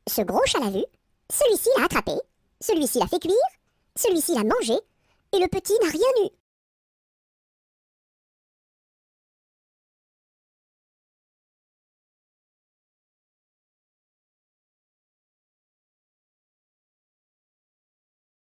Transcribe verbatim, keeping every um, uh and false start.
Ce gros chat l'a vu, celui-ci l'a attrapé, celui-ci l'a fait cuire, celui-ci l'a mangé, et le petit n'a rien eu.